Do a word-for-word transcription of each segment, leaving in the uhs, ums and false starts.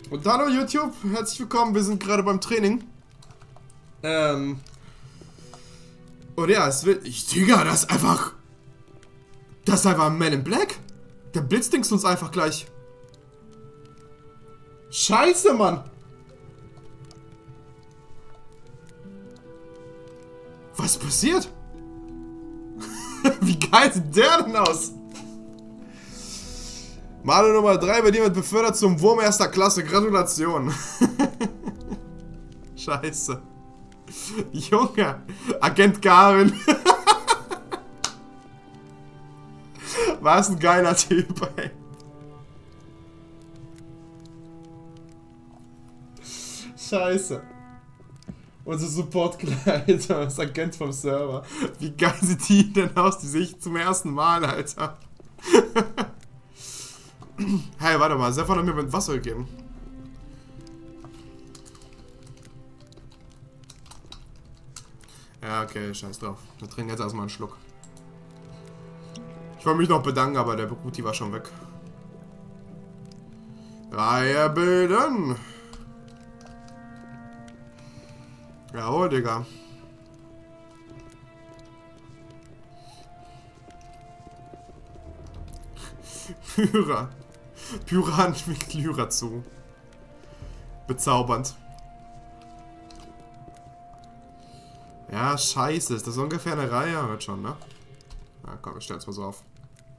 Und hallo YouTube, herzlich willkommen, wir sind gerade beim Training. Ähm. Und ja, es wird. Ich, Digga, das ist einfach. Das ist einfach ein Man in Black. Der blitzdingst uns einfach gleich. Scheiße, Mann. Was passiert? Wie geil sieht der denn aus? Maler Nummer drei wird jemand befördert zum Wurm erster Klasse. Gratulation. Scheiße. Junge. Agent Garen. Was ein geiler Typ, ey. Scheiße. Unser Support-Kleider ist Agent vom Server. Wie geil sieht die denn aus? Die sehe ich zum ersten Mal, Alter. Hey, warte mal. Stefan hat mir mit Wasser gegeben. Ja, okay, scheiß drauf. Wir trinken jetzt erstmal einen Schluck. Ich wollte mich noch bedanken, aber der Bruti war schon weg. Reihe bilden. Jawohl, Digga. Pyra. Pyran schmeckt Lyra zu. Bezaubernd. Ja, scheiße. Ist das ungefähr eine Reihe? Hört schon, ne? Na komm, ich stell's mal so auf.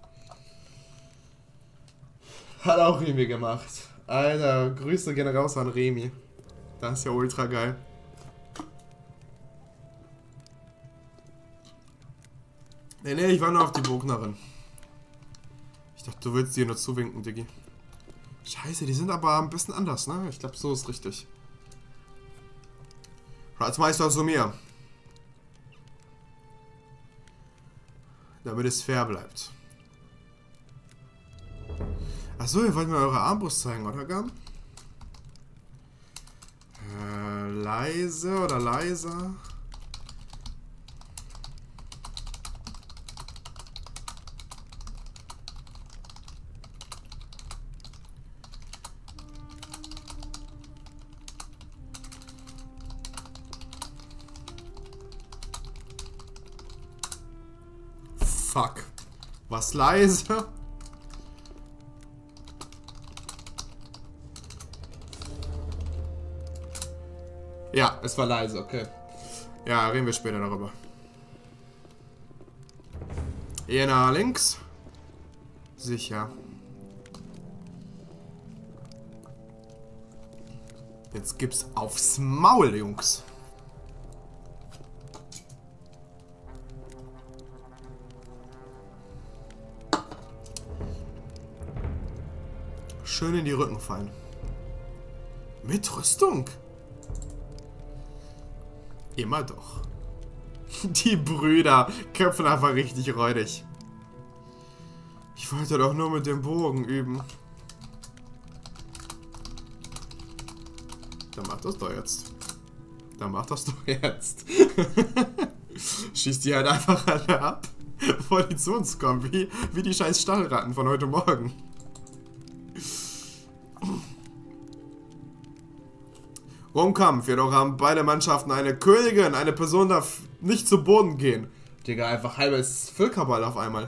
Hat auch Remi gemacht. Alter, Grüße gehen raus an Remi. Das ist ja ultra geil. Nee, nee, ich war nur auf die Bognerin. Ich dachte, du willst dir nur zuwinken, Diggi. Scheiße, die sind aber ein bisschen anders, ne? Ich glaube, so ist richtig. Ratsmeister zu mir. Damit es fair bleibt. Achso, ihr wollt mir eure Armbrust zeigen, oder Gam? Äh, leise oder leiser? Fuck. Was leise? Ja, es war leise, okay. Ja, reden wir später darüber. Hier nach links. Sicher. Jetzt gibt's aufs Maul, Jungs. Schön in die Rücken fallen. Mit Rüstung? Immer doch. Die Brüder kämpfen einfach richtig räudig. Ich wollte doch nur mit dem Bogen üben. Dann mach das doch jetzt. Dann mach das doch jetzt. Schießt die halt einfach alle ab, bevor die zu uns kommen. Wie, wie die scheiß Stallratten von heute Morgen. Rumkampf, jedoch haben beide Mannschaften eine Königin. Eine Person darf nicht zu Boden gehen. Digga, einfach halbes Völkerball auf einmal.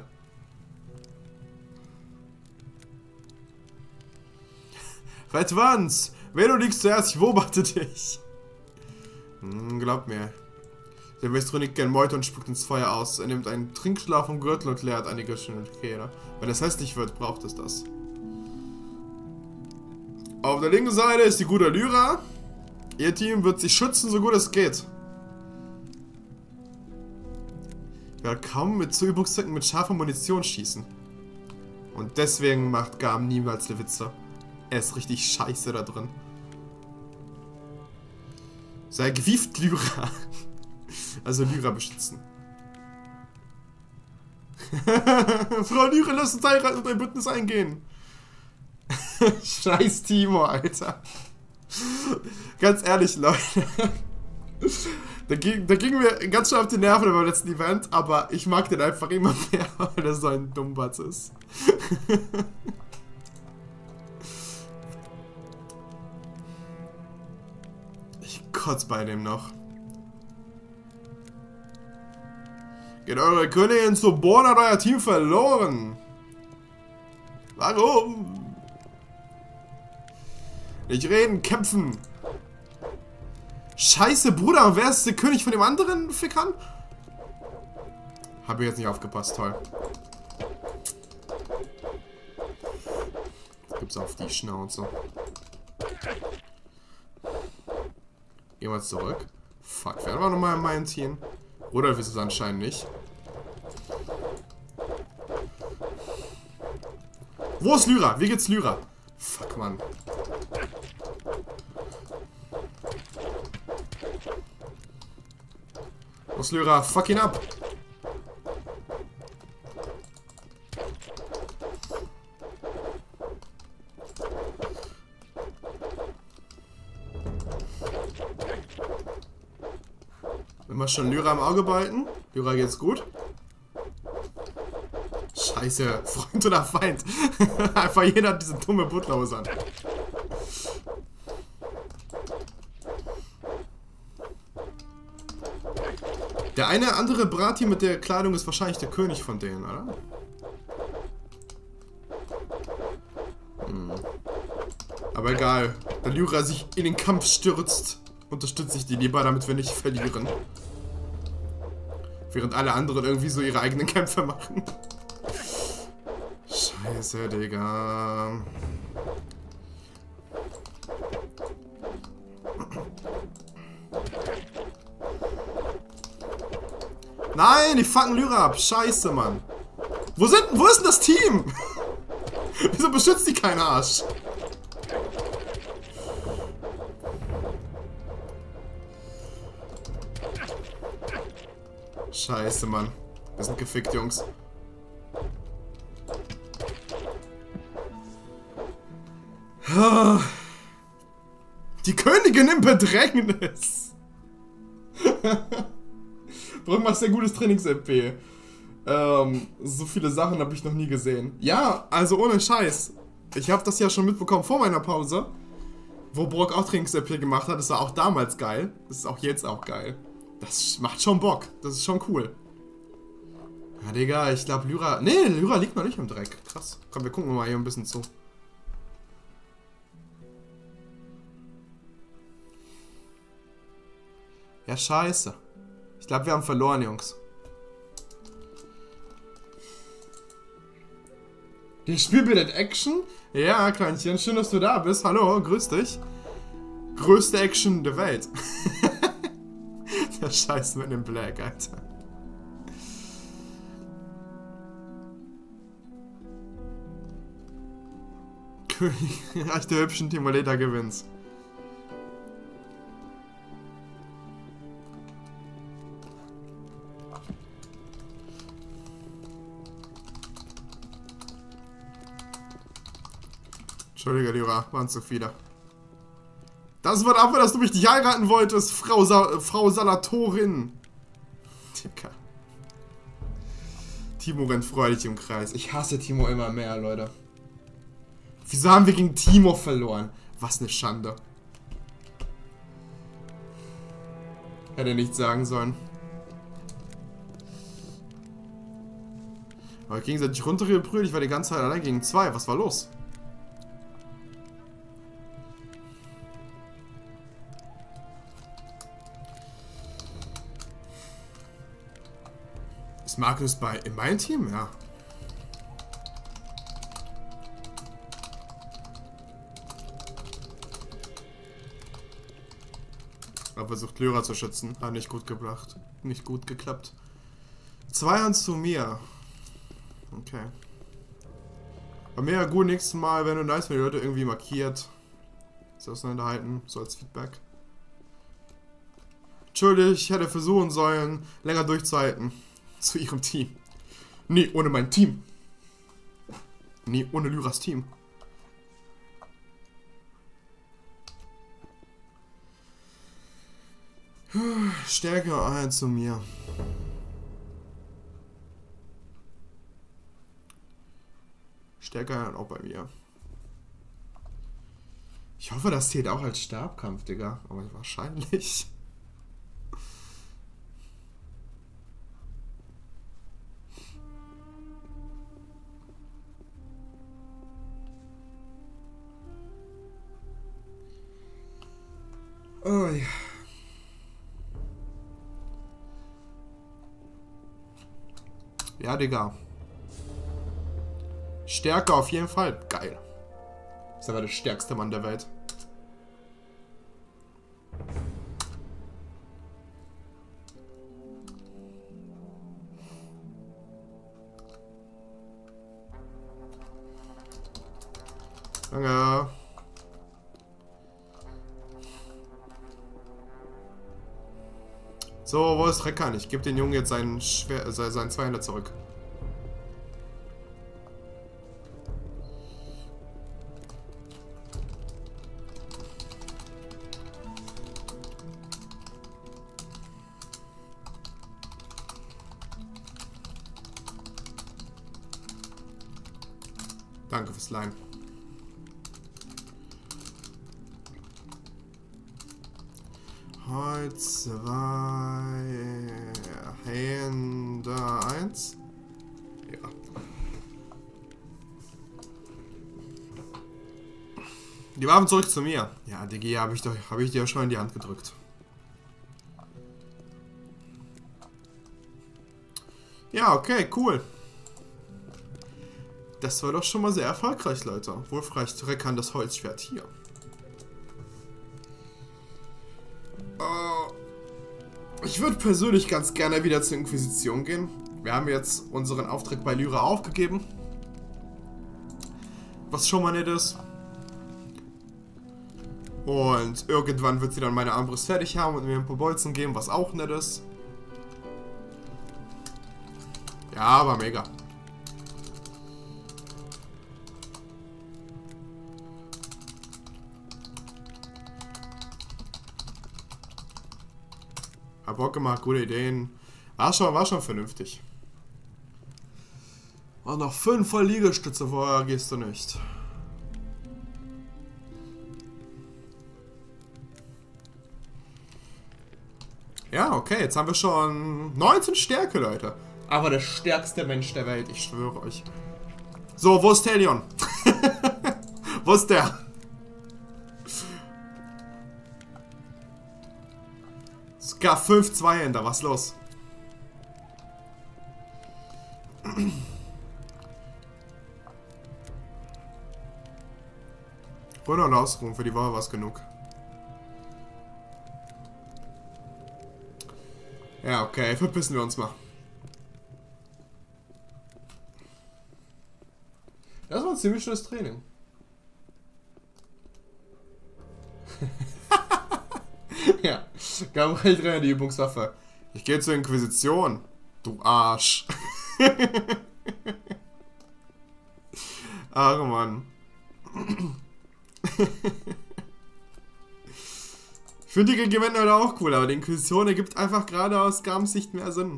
Advance! Wer du liegst zuerst, ich beobachte dich. Hm, glaub mir. Der Westronik gern Meute und spuckt ins Feuer aus. Er nimmt einen Trinkschlaf vom Gürtel und leert einige schöne Kehler. Wenn es hässlich wird, braucht es das. Auf der linken Seite ist die gute Lyra. Ihr Team wird sich schützen, so gut es geht. Ich werde kaum mit zu Übungszwecken mit scharfer Munition schießen. Und deswegen macht Garm niemals eine Witze. Er ist richtig scheiße da drin. Sei gewieft, Lyra. Also Lyra beschützen. Frau Lyra, lass uns heiraten und ein Bündnis eingehen. Scheiß Timo, Alter. Ganz ehrlich, Leute. Da ging, da ging mir ganz schön auf die Nerven beim letzten Event, aber ich mag den einfach immer mehr, weil er so ein Dummbatz ist. kotzt bei dem noch. Geht eure Königin zu Boden, hat euer Team verloren. Warum? Nicht reden, kämpfen. Scheiße, Bruder, wer ist der König von dem anderen Fickern? Habe ich jetzt nicht aufgepasst, toll. Gibt's auf die Schnauze. Gehen wir zurück. Fuck, werden wir nochmal in mein Team? Oder ist es anscheinend nicht? Wo ist Lyra? Wie geht's Lyra? Fuck, Mann. Wo ist Lyra? Fuck ihn ab! Wenn wir schon Lyra im Auge behalten. Lyra geht's gut. Scheiße, Freund oder Feind. Einfach jeder hat diese dumme Butlerhose an. Der eine andere Brati mit der Kleidung ist wahrscheinlich der König von denen, oder? Hm. Aber egal. Da Lyra sich in den Kampf stürzt, unterstütze ich die lieber, damit wir nicht verlieren. Während alle anderen irgendwie so ihre eigenen Kämpfe machen. Scheiße, Digga. Nein, die fucken Lyra ab. Scheiße, Mann. Wo sind, wo ist denn das Team? Wieso beschützt die kein Arsch? Scheiße, Mann. Wir sind gefickt, Jungs. Die Königin im Bedrängnis. Brück macht sehr gutes Trainings-M P. Ähm, so viele Sachen habe ich noch nie gesehen. Ja, also ohne Scheiß. Ich habe das ja schon mitbekommen vor meiner Pause. Wo Brock auch Trainings-M P gemacht hat. Das war auch damals geil. Das ist auch jetzt auch geil. Das macht schon Bock. Das ist schon cool. Ja, Digga, ich glaube Lyra... Nee, Lyra liegt noch nicht im Dreck. Krass. Komm, wir gucken mal hier ein bisschen zu. Ja, scheiße. Ich glaube, wir haben verloren, Jungs. Das Spiel bietet Action? Ja, Kleinchen, schön, dass du da bist. Hallo, grüß dich. Größte Action der Welt. Der Scheiß mit dem Black, Alter. König der hübschen Timoleta gewinnt. Entschuldige, Lyra, waren zu viele. Das war dafür, dass du mich nicht heiraten wolltest, Frau, Sa Frau Salatorin. Digga. Timo rennt freudig im Kreis. Ich hasse Timo immer mehr, Leute. Wieso haben wir gegen Timo verloren? Was eine Schande. Hätte nichts sagen sollen. Aber gegenseitig runtergebrüllt, ich war die ganze Zeit allein gegen zwei. Was war los? Ist Markus bei in meinem Team? Ja. Er versucht Lyra zu schützen. Hat nicht gut gebracht. Nicht gut geklappt. Zwei Hand zu mir. Okay. Bei mir ja gut, nächstes Mal, wenn du nice, wenn die Leute irgendwie markiert. So auseinanderhalten, so als Feedback. Entschuldigung, ich hätte versuchen sollen, länger durchzuhalten. Zu ihrem Team. Nee, ohne mein Team. Nee, ohne Lyras Team. Stärke ein zu mir. Stärke ein auch bei mir. Ich hoffe, das zählt auch als Stabkampf, Digga. Aber wahrscheinlich. Oh ja. Ja, Digga. Stärke auf jeden Fall. Geil. Ist aber der stärkste Mann der Welt. Danke. So, wo ist Rekan? Ich gebe den Jungen jetzt seinen, Schwer seinen Zweihänder zurück. Danke fürs Leihen. Holz zwei, Hände eins. Ja. Die Waffen zurück zu mir. Ja, Digi, habe ich, doch, hab ich dir schon in die Hand gedrückt. Ja, okay, cool. Das war doch schon mal sehr erfolgreich, Leute. Wulfreich Rekan das Holzschwert hier. Ich würde persönlich ganz gerne wieder zur Inquisition gehen. Wir haben jetzt unseren Auftrag bei Lyra aufgegeben. Was schon mal nett ist. Und irgendwann wird sie dann meine Armbrust fertig haben und mir ein paar Bolzen geben, was auch nett ist. Ja, aber mega. Hab Bock gemacht, gute Ideen. War schon, war schon vernünftig. Und noch fünf voll Liegestütze, vorher gehst du nicht. Ja, okay, jetzt haben wir schon neunzehn Stärke, Leute. Aber der stärkste Mensch der Welt, ich schwöre euch. So, wo ist Talion? Wo ist der? Es gab fünf Zweihänder, was los? Wunder und Ausruhen, für die Woche war es genug. Ja, okay, verpissen wir uns mal. Das war ein ziemlich schönes Training. Ja, Gabriel Trainer, die Übungswaffe. Ich gehe zur Inquisition. Du Arsch. Ach Mann. Ich finde die Regimenter halt auch cool, aber die Inquisition ergibt einfach gerade aus Gams Sicht mehr Sinn.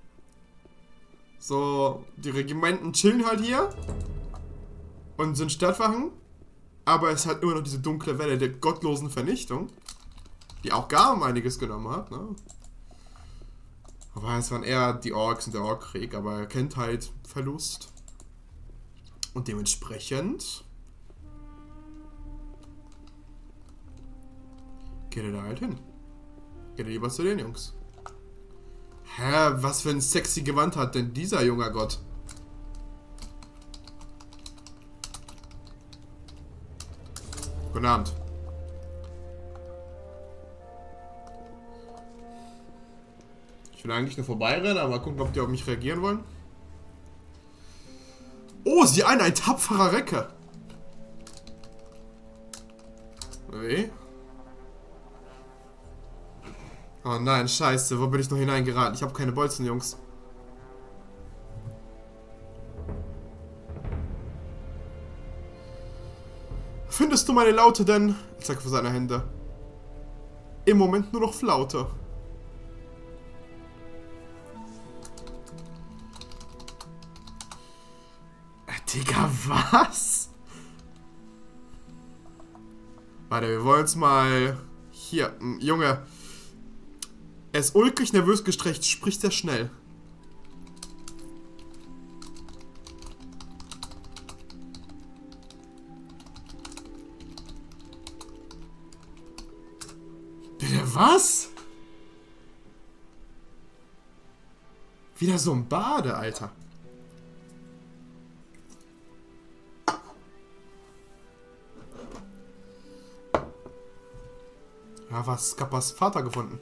So, die Regimenten chillen halt hier und sind Stadtwachen, aber es hat immer noch diese dunkle Welle der gottlosen Vernichtung, die auch Garm einiges genommen hat, ne? Aber es waren eher die Orks und der Orkkrieg, aber er kennt halt Verlust. Und dementsprechend geht er da halt hin. Geht er lieber zu den Jungs. Hä, was für ein sexy Gewand hat denn dieser junger Gott? Guten Abend. Ich will eigentlich nur vorbeirennen, aber mal gucken, ob die auf mich reagieren wollen. Oh, sieh ein, ein tapferer Recke. Wie? Oh nein, scheiße, wo bin ich noch hineingeraten? Ich habe keine Bolzen, Jungs. Findest du meine Laute denn? Ich zeige für seine Hände. Im Moment nur noch Flaute. Digga, was? Warte, wir wollen es mal... Hier, Junge. Er ist ulkig nervös gestreckt, spricht sehr schnell. Bitte was? Wieder so ein Bade, Alter. Ja, was? Kappas Vater gefunden.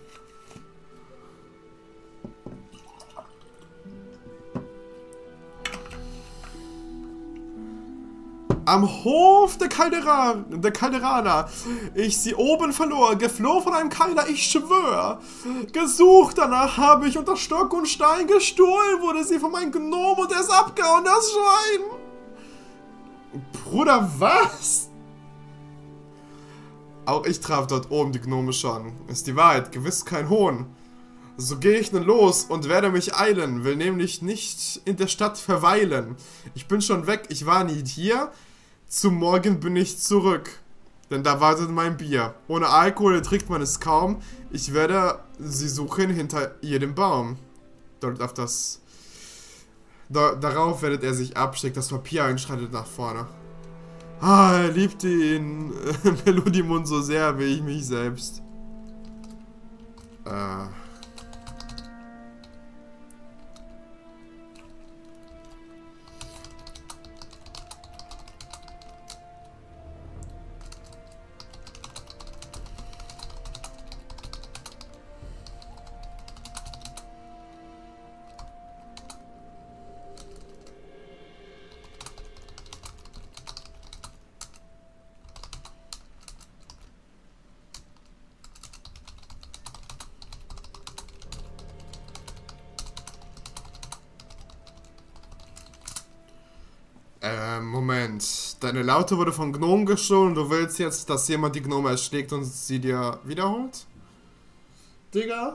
Am Hof der Caldera, der Calderaner. Ich sie oben verlor, gefloh von einem Keiler, ich schwör. Gesucht danach habe ich unter Stock und Stein gestohlen, wurde sie von meinem Gnom und er ist abgehauen, das Schwein. Bruder, was? Auch ich traf dort oben die Gnome schon. Ist die Wahrheit, gewiss kein Hohn. So gehe ich nun los und werde mich eilen, will nämlich nicht in der Stadt verweilen. Ich bin schon weg, ich war nie hier. Zum Morgen bin ich zurück, denn da wartet mein Bier. Ohne Alkohol trinkt man es kaum. Ich werde sie suchen hinter jedem Baum. Dort auf das... Da, darauf werdet er sich absteckt, das Papier einschreitet nach vorne. Ah, er liebt ihn, Melodimund so sehr wie ich mich selbst. Äh... Äh, Moment. Deine Laute wurde von Gnomen gestohlen und du willst jetzt, dass jemand die Gnome erschlägt und sie dir wiederholt? Digga?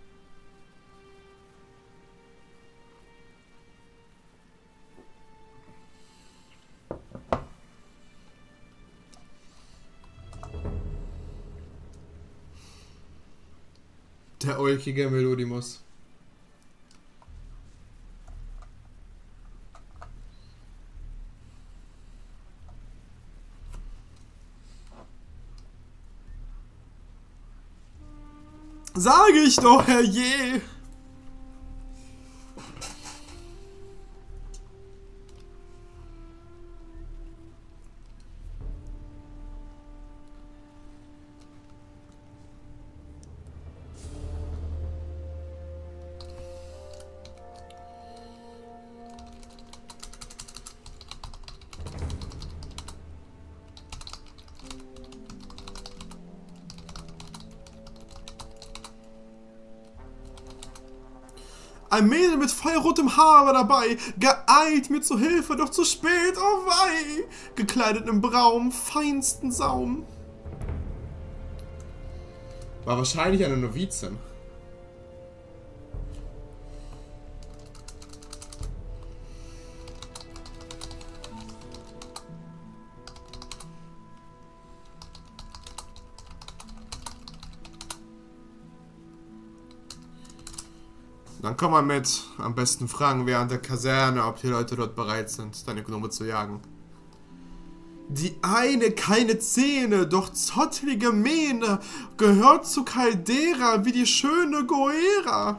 Der ulkige Melodimus. Sage ich doch, herrje! Ein Mädel mit feuerrotem Haar war dabei, geeilt mir zu Hilfe, doch zu spät, oh wei, gekleidet im Braun, feinsten Saum. War wahrscheinlich eine Novizin. Dann komm mal mit. Am besten fragen wir an der Kaserne, ob die Leute dort bereit sind, deine Gnome zu jagen. Die eine keine Zähne, doch zottlige Mähne, gehört zu Caldera wie die schöne Goera.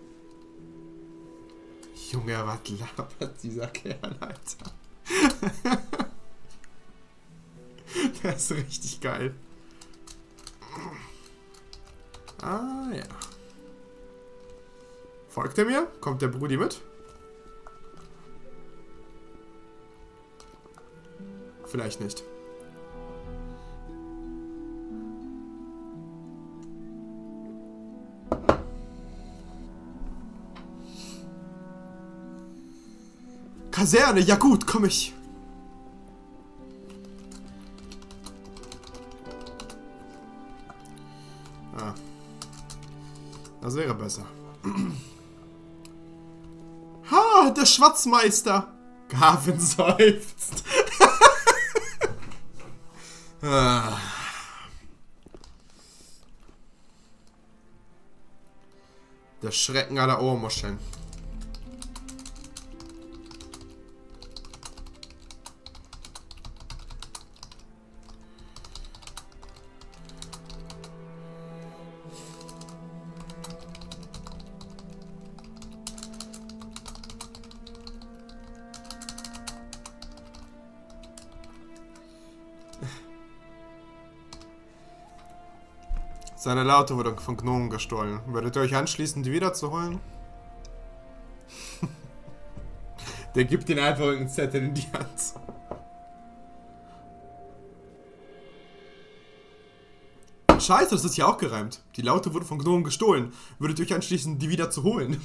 Junge, was labert dieser Kerl, Alter? Der ist richtig geil. Ah, ja. Folgt er mir? Kommt der Brudi mit? Vielleicht nicht. Kaserne, ja gut, komm ich. Ah. Das wäre besser. Ha, der Schwarzmeister. Gavin seufzt. ah. Der Schrecken aller Ohrmuscheln. Seine Laute wurde von Gnomen gestohlen. Würdet ihr euch anschließen, die wiederzuholen? Der gibt den einfach irgendeinen Zettel in die Hand. Scheiße, das ist ja auch gereimt. Die Laute wurde von Gnomen gestohlen. Würdet ihr euch anschließen, die wieder zu holen?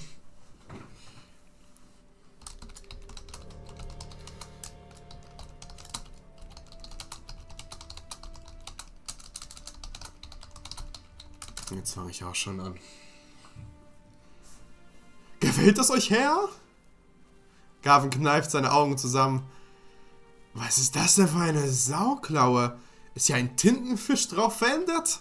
Jetzt fange ich auch schon an. Gefällt es euch, Herr? Garvin kneift seine Augen zusammen. Was ist das denn für eine Sauklaue? Ist ja ein Tintenfisch drauf verändert?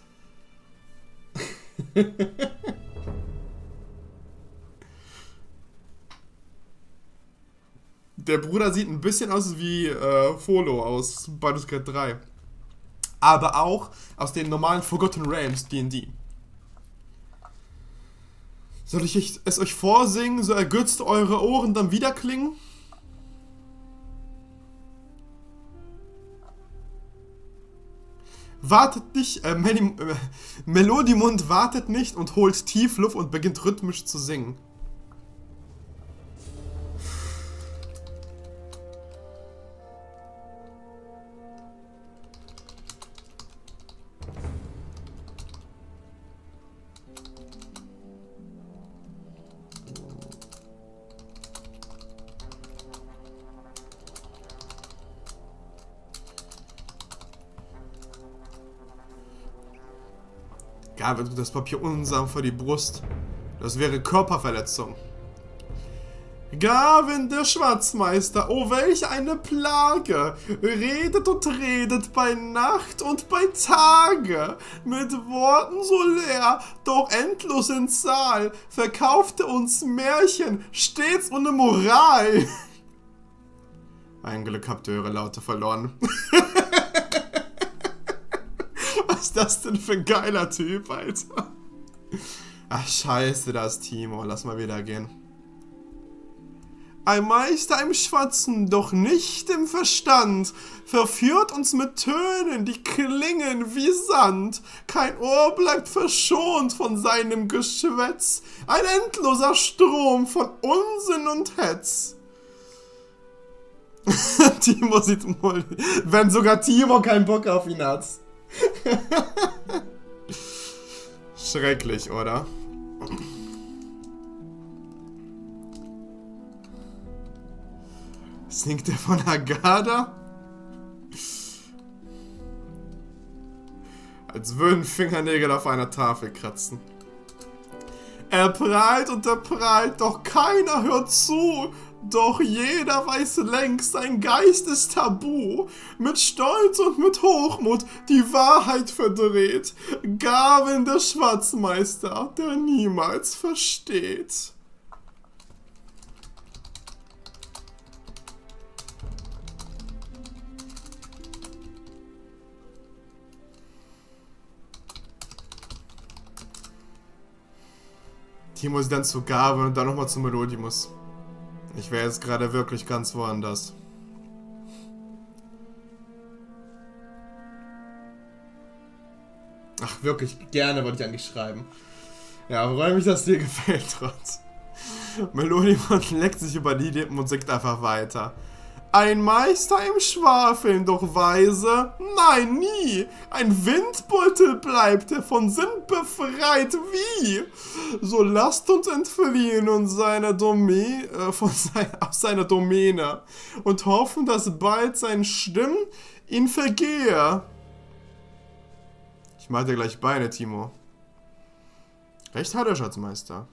Der Bruder sieht ein bisschen aus wie äh, Folo aus Baldur's Gate drei. Aber auch aus den normalen Forgotten Realms D und D. Soll ich es euch vorsingen, so ergötzt eure Ohren dann wieder klingen? Wartet nicht, äh, Mel äh, Melodimund wartet nicht und holt tief Luft und beginnt rhythmisch zu singen. Garvin drückt das Papier unsanft vor die Brust. Das wäre Körperverletzung. Garvin, der Schwarzmeister, oh welch eine Plage! Redet und redet bei Nacht und bei Tage, mit Worten so leer, doch endlos in Zahl, verkaufte uns Märchen, stets ohne Moral. Ein Glück habt ihr eure Laute verloren. Was ist das denn für ein geiler Typ, Alter? Ach, scheiße, das Timo. Lass mal wieder gehen. Ein Meister im Schwatzen, doch nicht im Verstand, verführt uns mit Tönen, die klingen wie Sand. Kein Ohr bleibt verschont von seinem Geschwätz. Ein endloser Strom von Unsinn und Hetz. Timo sieht wohl, wenn sogar Timo keinen Bock auf ihn hat. Schrecklich, oder? Singt er von Agada? Als würden Fingernägel auf einer Tafel kratzen. Er prahlt und er prahlt, doch keiner hört zu. Doch jeder weiß längst, ein Geist ist tabu. Mit Stolz und mit Hochmut die Wahrheit verdreht. Garvin, der Schwarzmeister, der niemals versteht. Timo ist dann zu Garvin und dann nochmal zu Melodimus. Ich wäre jetzt gerade wirklich ganz woanders. Ach, wirklich gerne wollte ich eigentlich schreiben. Ja, freue mich, dass dir gefällt, trotz. Melodimus leckt sich über die Lippen und singt einfach weiter. Ein Meister im Schwafeln, doch weise? Nein, nie! Ein Windbeutel bleibt, der von Sinn befreit, wie? So lasst uns entfliehen und seine Domäne, äh, von sein, aus seiner Domäne und hoffen, dass bald sein Stimm ihn vergehe. Ich mache dir gleich Beine, Timo. Recht hat der Schatzmeister.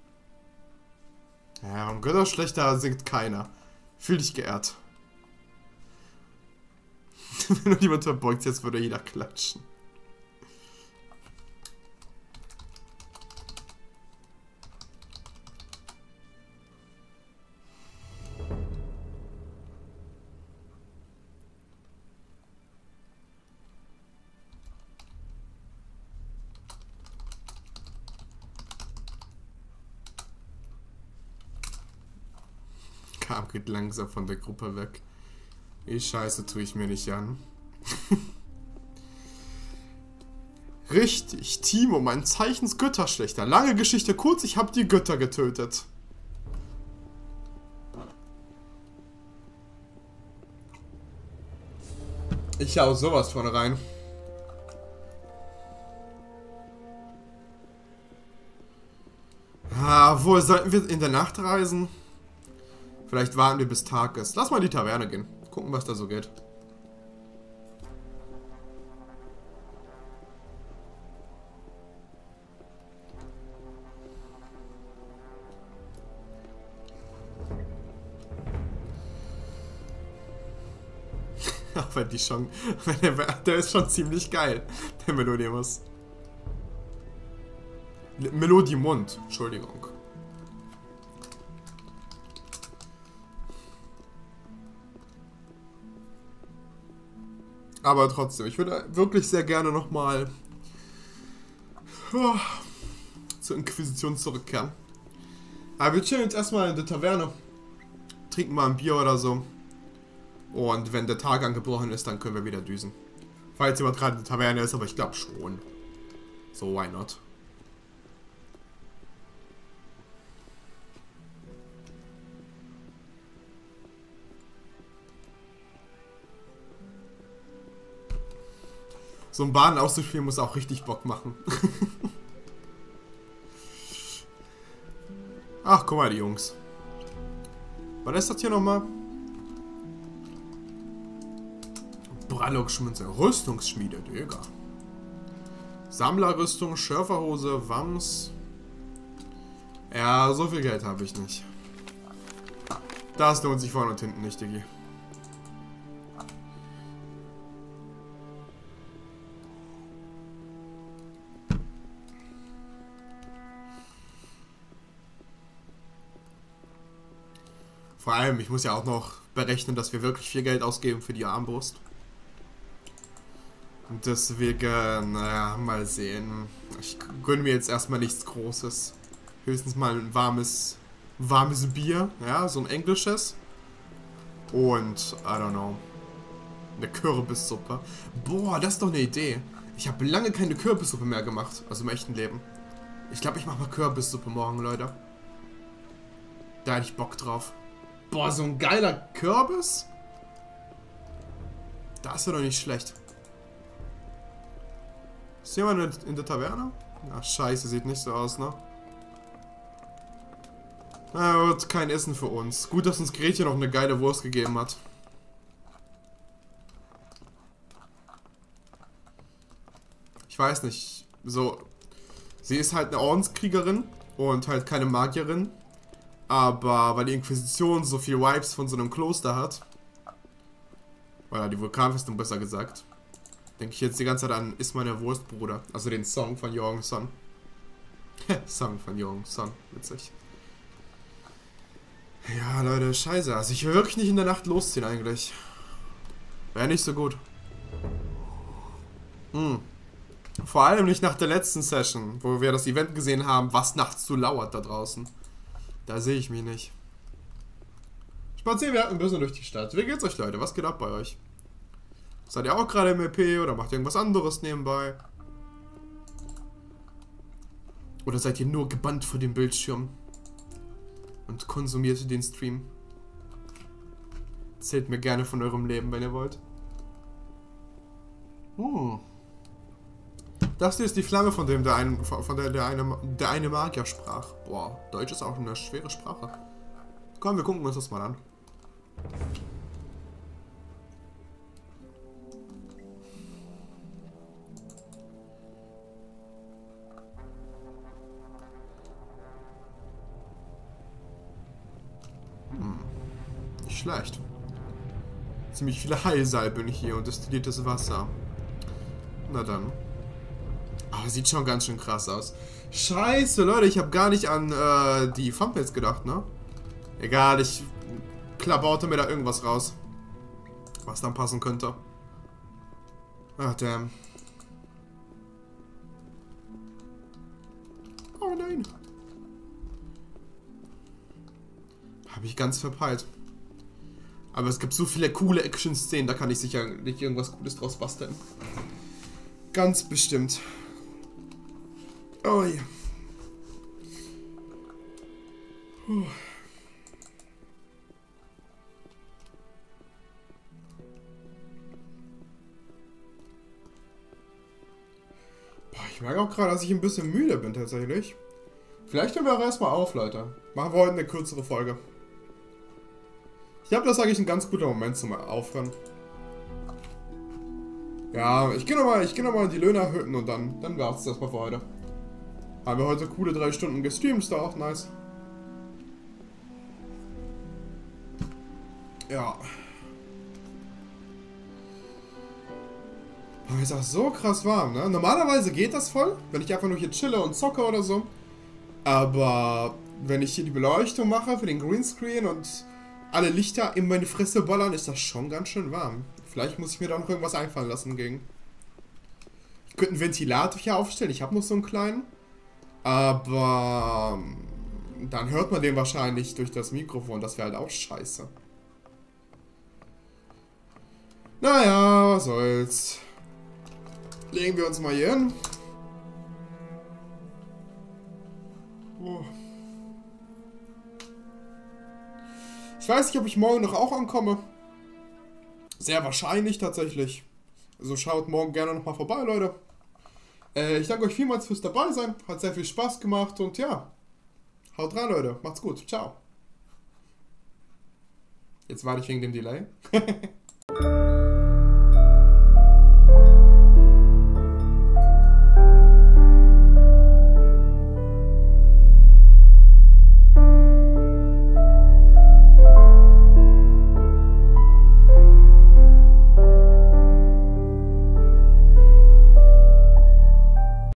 Ja, um Götter schlechter singt keiner. Fühl dich geehrt. Wenn nur jemand verbeugt, jetzt würde jeder klatschen. Arm geht langsam von der Gruppe weg. Die Scheiße tue ich mir nicht an. Richtig, Timo, mein Zeichens Götterschlechter. Lange Geschichte kurz, ich habe die Götter getötet. Ich hau sowas von rein. Ah, wo sollten wir in der Nacht reisen? Vielleicht warten wir bis Tag ist. Lass mal in die Taverne gehen. Gucken, was da so geht. Aber die schon, der, der ist schon ziemlich geil, der Melodimus. Melodimund, Entschuldigung. Aber trotzdem, ich würde wirklich sehr gerne nochmal oh, zur Inquisition zurückkehren. Aber wir chillen jetzt erstmal in der Taverne. Trinken mal ein Bier oder so. Und wenn der Tag angebrochen ist, dann können wir wieder düsen. Falls jemand gerade in der Taverne ist, aber ich glaube schon. So, why not? So ein Baden auszuspielen muss auch richtig Bock machen. Ach, guck mal, die Jungs. Was ist das hier nochmal? Brallock-Schmunzel. Rüstungsschmiede, Digga. Sammlerrüstung, Schürferhose, Wams. Ja, so viel Geld habe ich nicht. Das lohnt sich vorne und hinten nicht, Diggi. Vor allem, ich muss ja auch noch berechnen, dass wir wirklich viel Geld ausgeben für die Armbrust. Und deswegen, naja, mal sehen. Ich gönne mir jetzt erstmal nichts Großes. Höchstens mal ein warmes, warmes Bier, ja, so ein englisches. Und, I don't know, eine Kürbissuppe. Boah, das ist doch eine Idee. Ich habe lange keine Kürbissuppe mehr gemacht, also im echten Leben. Ich glaube, ich mache mal Kürbissuppe morgen, Leute. Da hätte ich Bock drauf. Boah, so ein geiler Kürbis? Das wäre doch nicht schlecht. Ist jemand in der Taverne? Ach, scheiße, sieht nicht so aus, ne? Na gut, kein Essen für uns. Gut, dass uns Gretchen noch eine geile Wurst gegeben hat. Ich weiß nicht, so... Sie ist halt eine Ordenskriegerin und halt keine Magierin. Aber weil die Inquisition so viel Vibes von so einem Kloster hat, oder die Vulkanfestung besser gesagt, denke ich jetzt die ganze Zeit an Ist meine Wurst, Bruder. Also den Song von Young Son. Song von Young Son, witzig. Ja, Leute, scheiße. Also ich will wirklich nicht in der Nacht losziehen eigentlich. Wäre nicht so gut. Hm. Vor allem nicht nach der letzten Session, wo wir das Event gesehen haben, was nachts so lauert da draußen. Da sehe ich mich nicht. Spazieren wir ein bisschen durch die Stadt. Wie geht's euch, Leute? Was geht ab bei euch? Seid ihr auch gerade im E P oder macht ihr irgendwas anderes nebenbei? Oder seid ihr nur gebannt vor dem Bildschirm und konsumiert den Stream? Erzählt mir gerne von eurem Leben, wenn ihr wollt. Hm. Das hier ist die Flamme, von dem der, ein, von der, der, eine, der eine Magier sprach. Boah, Deutsch ist auch eine schwere Sprache. Komm, wir gucken uns das mal an. Hm. Nicht schlecht. Ziemlich viele Heilsalben hier und destilliertes Wasser. Na dann. Aber sieht schon ganz schön krass aus. Scheiße, Leute, ich habe gar nicht an äh, die Thumbnails gedacht, ne? Egal, ich klabaute mir da irgendwas raus. Was dann passen könnte. Ach, damn. Oh nein. Habe ich ganz verpeilt. Aber es gibt so viele coole Action-Szenen, da kann ich sicher nicht irgendwas Cooles draus basteln. Ganz bestimmt. Oh ja. Puh. Boah, ich merke auch gerade, dass ich ein bisschen müde bin tatsächlich. Vielleicht hören wir auch erstmal auf, Leute. Machen wir heute eine kürzere Folge. Ich glaube, das ist eigentlich ein ganz guter Moment zum Aufhören. Ja, ich gehe nochmal geh noch mal in die Löhnerhütten und dann, dann war es das mal für heute. Haben wir heute coole drei Stunden gestreamt, ist doch auch nice. Ja. Aber ist auch so krass warm, ne? Normalerweise geht das voll, wenn ich einfach nur hier chille und zocke oder so. Aber wenn ich hier die Beleuchtung mache für den Greenscreen und alle Lichter in meine Fresse ballern, ist das schon ganz schön warm. Vielleicht muss ich mir da noch irgendwas einfallen lassen gegen. Ich könnte einen Ventilator hier aufstellen, ich habe noch so einen kleinen. Aber dann hört man den wahrscheinlich durch das Mikrofon, das wäre halt auch scheiße. Naja, was soll's. Legen wir uns mal hier hin. Oh. Ich weiß nicht, ob ich morgen noch auch ankomme. Sehr wahrscheinlich tatsächlich. Also schaut morgen gerne nochmal vorbei, Leute. Äh, ich danke euch vielmals fürs dabei sein. Hat sehr viel Spaß gemacht und ja. Haut rein, Leute. Macht's gut. Ciao. Jetzt warte ich wegen dem Delay.